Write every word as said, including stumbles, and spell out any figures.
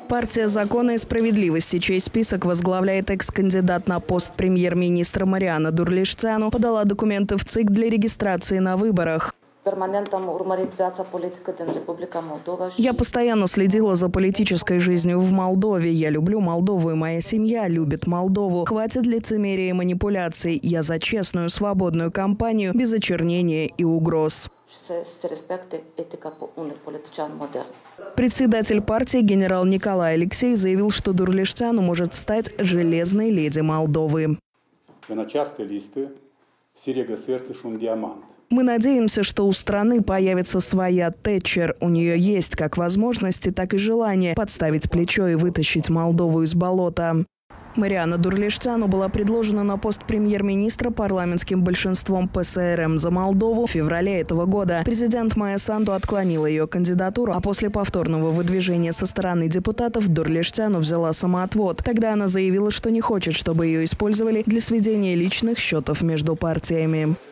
Партия закона и справедливости, чей список возглавляет экс-кандидат на пост премьер-министра Мариана Дурлишцяну, подала документы в ЦИК для регистрации на выборах. Я постоянно следила за политической жизнью в Молдове. Я люблю Молдову, и моя семья любит Молдову. Хватит лицемерия и манипуляций. Я за честную, свободную кампанию, без очернения и угроз. Председатель партии генерал Николай Алексей заявил, что Дурлишцяну может стать железной леди Молдовы. Мы надеемся, что у страны появится своя Тэтчер. У нее есть как возможности, так и желание подставить плечо и вытащить Молдову из болота. Мариана Дурлишцяну была предложена на пост премьер-министра парламентским большинством ПСРМ за Молдову в феврале этого года. Президент Майя Санду отклонила ее кандидатуру, а после повторного выдвижения со стороны депутатов Дурлишцяну взяла самоотвод. Тогда она заявила, что не хочет, чтобы ее использовали для сведения личных счетов между партиями.